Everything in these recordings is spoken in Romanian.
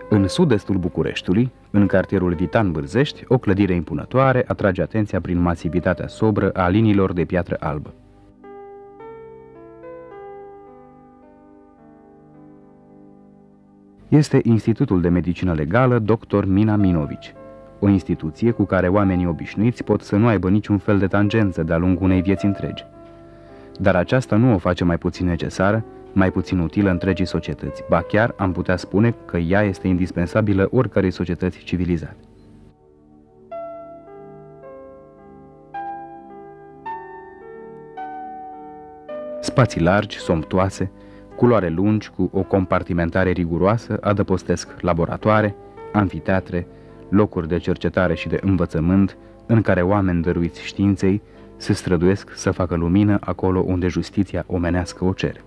În sud-estul Bucureștiului, în cartierul Vitan-Bârzești, o clădire impunătoare atrage atenția prin masivitatea sobră a liniilor de piatră albă. Este Institutul de Medicină Legală Dr. Mina Minovici, o instituție cu care oamenii obișnuiți pot să nu aibă niciun fel de tangență de-a lungul unei vieți întregi. Dar aceasta nu o face mai puțin necesară, mai puțin utilă întregii societăți, ba chiar am putea spune că ea este indispensabilă oricărei societăți civilizate. Spații largi, somptuoase, culoare lungi cu o compartimentare riguroasă adăpostesc laboratoare, anfiteatre, locuri de cercetare și de învățământ în care oameni dăruiți științei se străduiesc să facă lumină acolo unde justiția omenească o cere.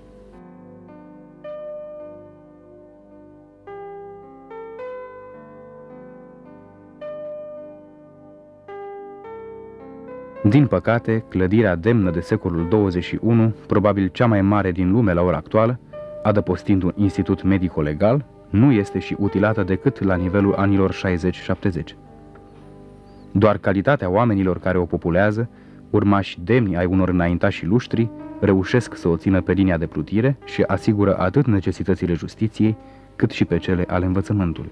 Din păcate, clădirea demnă de secolul 21, probabil cea mai mare din lume la ora actuală, adăpostind un institut medico-legal, nu este și utilată decât la nivelul anilor 60-70. Doar calitatea oamenilor care o populează, urmași demni ai unor înaintași luștri, reușesc să o țină pe linia de plutire și asigură atât necesitățile justiției, cât și pe cele ale învățământului.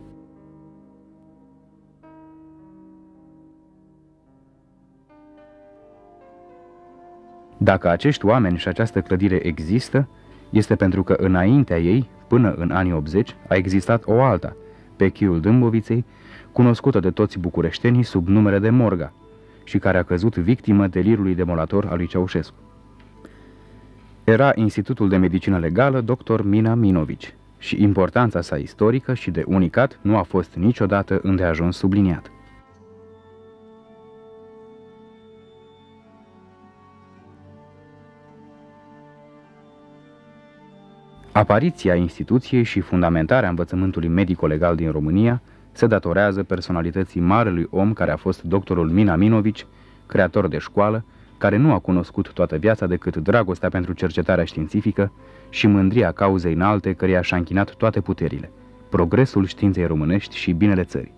Dacă acești oameni și această clădire există, este pentru că înaintea ei, până în anii 80, a existat o alta, pe chiul Dâmboviței, cunoscută de toți bucureștenii sub numele de Morga, și care a căzut victimă delirului demolator al lui Ceaușescu. Era Institutul de Medicină Legală Dr. Mina Minovici și importanța sa istorică și de unicat nu a fost niciodată îndeajuns subliniat. Apariția instituției și fundamentarea învățământului medico-legal din România se datorează personalității marelui om care a fost doctorul Mina Minovici, creator de școală, care nu a cunoscut toată viața decât dragostea pentru cercetarea științifică și mândria cauzei înalte căreia și-a închinat toate puterile, progresul științei românești și binele țării.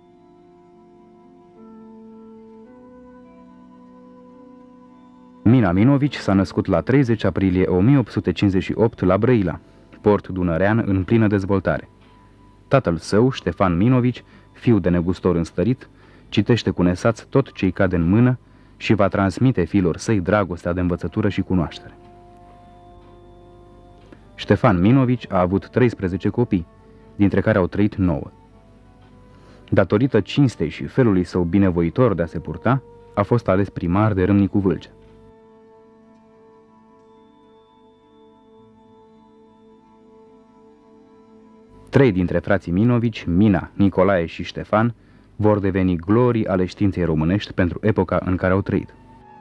Mina Minovici s-a născut la 30 aprilie 1858 la Brăila, port dunărean în plină dezvoltare. Tatăl său, Ștefan Minovici, fiu de negustor înstărit, citește cu nesaț tot ce-i cade în mână și va transmite fiilor săi dragostea de învățătură și cunoaștere. Ștefan Minovici a avut 13 copii, dintre care au trăit 9. Datorită cinstei și felului său binevoitor de a se purta, a fost ales primar de Râmnicu Vâlcea. Trei dintre frații Minovici, Mina, Nicolae și Ștefan, vor deveni glorii ale științei românești pentru epoca în care au trăit.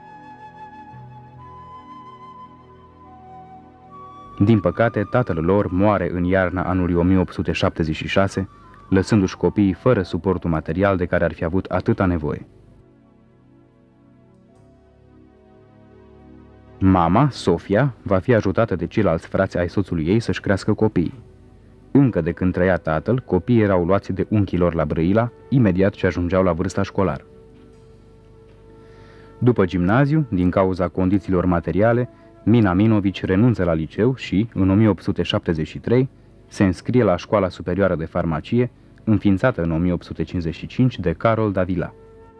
Din păcate, tatăl lor moare în iarna anului 1876, lăsându-și copiii fără suportul material de care ar fi avut atâta nevoie. Mama, Sofia, va fi ajutată de ceilalți frați ai soțului ei să-și crească copiii. Încă de când trăia tatăl, copiii erau luați de unchii lor la Brăila, imediat ce ajungeau la vârsta școlară. După gimnaziu, din cauza condițiilor materiale, Mina Minovici renunță la liceu și, în 1873, se înscrie la Școala Superioară de Farmacie, înființată în 1855 de Carol Davila.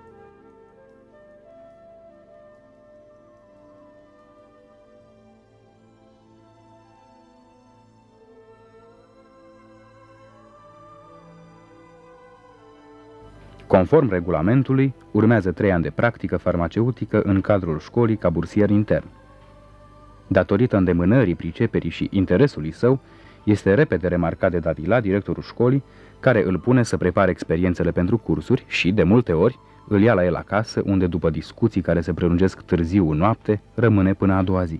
Conform regulamentului, urmează 3 ani de practică farmaceutică în cadrul școlii ca bursier intern. Datorită îndemânării, priceperii și interesului său, este repede remarcat de Davila, directorul școlii, care îl pune să prepare experiențele pentru cursuri și, de multe ori, îl ia la el acasă, unde, după discuții care se prelungesc târziu în noapte, rămâne până a doua zi.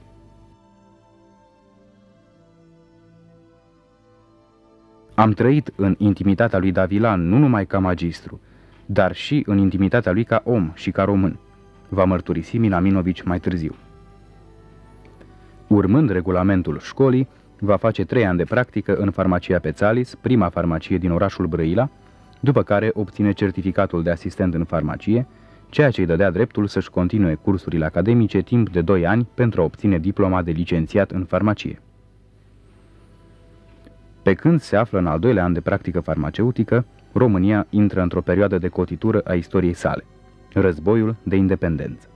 Am trăit în intimitatea lui Davila nu numai ca magistru, dar și în intimitatea lui ca om și ca român, va mărturisi Mina Minovici mai târziu. Urmând regulamentul școlii, va face 3 ani de practică în farmacia Pețalis, prima farmacie din orașul Brăila, după care obține certificatul de asistent în farmacie, ceea ce îi dădea dreptul să-și continue cursurile academice timp de 2 ani pentru a obține diploma de licențiat în farmacie. Pe când se află în al 2-lea an de practică farmaceutică, România intră într-o perioadă de cotitură a istoriei sale, războiul de independență.